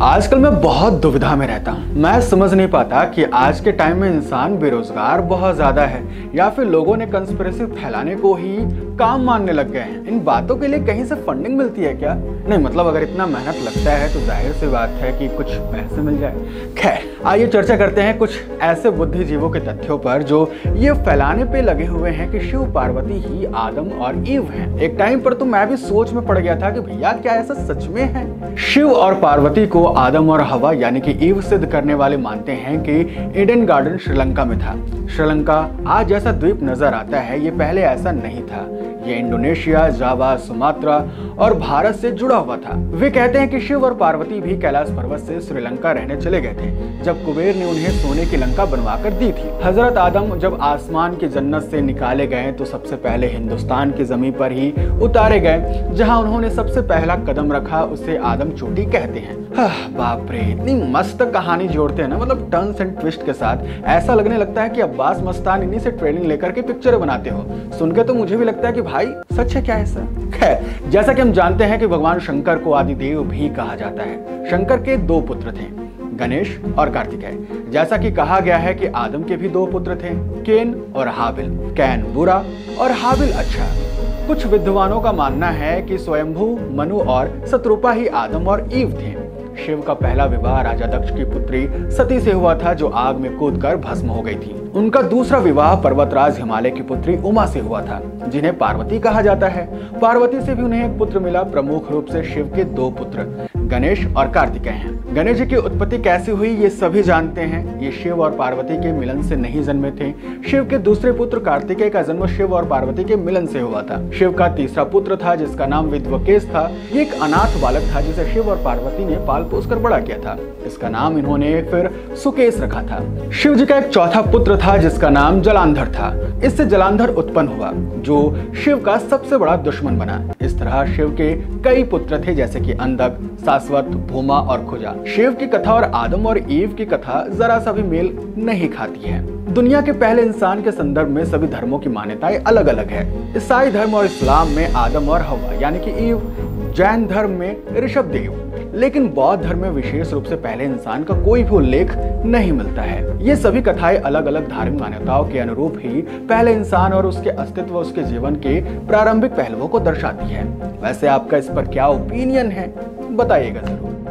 आजकल मैं बहुत दुविधा में रहता हूँ। मैं समझ नहीं पाता कि आज के टाइम में इंसान बेरोजगार बहुत ज्यादा है या फिर लोगों ने कंस्पिरेसी फैलाने को ही काम मानने लग गए हैं। इन बातों के लिए कहीं से फंडिंग मिलती है क्या? नहीं, मतलब अगर इतना मेहनत लगता है तो जाहिर सी बात है कि कुछ पैसे मिल जाए। खैर, आइए चर्चा करते हैं कुछ ऐसे बुद्धिजीवों के तथ्यों पर जो ये फैलाने पे लगे हुए हैं कि शिव पार्वती ही आदम और ईव हैं। एक टाइम पर तो मैं भी सोच में पड़ गया था कि भैया क्या ऐसा सच में है? शिव और पार्वती को आदम और हवा यानी कि ईव सिद्ध करने वाले मानते हैं कि ईडन गार्डन श्रीलंका में था। श्रीलंका आज जैसा द्वीप नजर आता है, ये पहले ऐसा नहीं था। ये इंडोनेशिया, जावा, सुमात्रा और भारत से जुड़ा हुआ था। वे कहते हैं कि शिव और पार्वती भी कैलाश पर्वत से श्रीलंका रहने चले गए थे जब कुबेर ने उन्हें सोने की लंका बनवाकर दी थी। हजरत आदम जब आसमान की जन्नत से निकाले गए तो सबसे पहले हिंदुस्तान की जमीन पर ही उतारे गए। जहां उन्होंने सबसे पहला कदम रखा उसे आदम चोटी कहते हैं। बाप रे, इतनी मस्त कहानी जोड़ते हैं ना, मतलब टर्न्स एंड ट्विस्ट के साथ। ऐसा लगने लगता है कि अब्बास मस्तान इन्हीं से ट्रेनिंग लेकर के पिक्चर बनाते हो। सुन के तो मुझे भी लगता है कि भाई सच है क्या ऐसा? खैर, जैसा कि हम जानते हैं कि भगवान शंकर को आदिदेव भी कहा जाता है। शंकर के दो पुत्र थे, गणेश और कार्तिकेय। जैसा कि कहा गया है कि आदम के भी दो पुत्र थे, केन और हाबिल। कैन बुरा और हाबिल अच्छा। कुछ विद्वानों का मानना है कि स्वयंभू, मनु और शत्रुपा ही आदम और ईव थे। शिव का पहला विवाह राजा दक्ष की पुत्री सती से हुआ था जो आग में कूदकर भस्म हो गई थी। उनका दूसरा विवाह पर्वतराज हिमालय की पुत्री उमा से हुआ था जिन्हें पार्वती कहा जाता है। पार्वती से भी उन्हें एक पुत्र मिला। प्रमुख रूप से शिव के दो पुत्र गणेश और कार्तिकेय हैं। गणेश जी की उत्पत्ति कैसे हुई ये सभी जानते हैं। ये शिव और पार्वती के मिलन से नहीं जन्मे थे। शिव के दूसरे पुत्र कार्तिकेय का जन्म शिव और पार्वती के मिलन से हुआ था। शिव का तीसरा पुत्र था जिसका नाम विद्वकेश था। ये एक अनाथ बालक था जिसे शिव और पार्वती ने पाल पोस कर बड़ा किया था। इसका नाम इन्होंने फिर सुकेश रखा था। शिव जी का एक चौथा पुत्र था जिसका नाम जलांधर था। इससे जलांधर उत्पन्न हुआ जो शिव का सबसे बड़ा दुश्मन बना। इस तरह शिव के कई पुत्र थे जैसे कि अंधक, शाश्वत, भूमा और खुजा। शिव की कथा और आदम और ईव की कथा जरा सा भी मेल नहीं खाती है। दुनिया के पहले इंसान के संदर्भ में सभी धर्मों की मान्यताएं अलग अलग है। ईसाई धर्म और इस्लाम में आदम और हवा यानी कि ईव, जैन धर्म में ऋषभदेव, लेकिन बौद्ध धर्म में विशेष रूप से पहले इंसान का कोई भी उल्लेख नहीं मिलता है। ये सभी कथाएं अलग अलग धार्मिक मान्यताओं के अनुरूप ही पहले इंसान और उसके अस्तित्व, उसके जीवन के प्रारंभिक पहलुओं को दर्शाती है। वैसे आपका इस पर क्या ओपिनियन है, बताइएगा जरूर।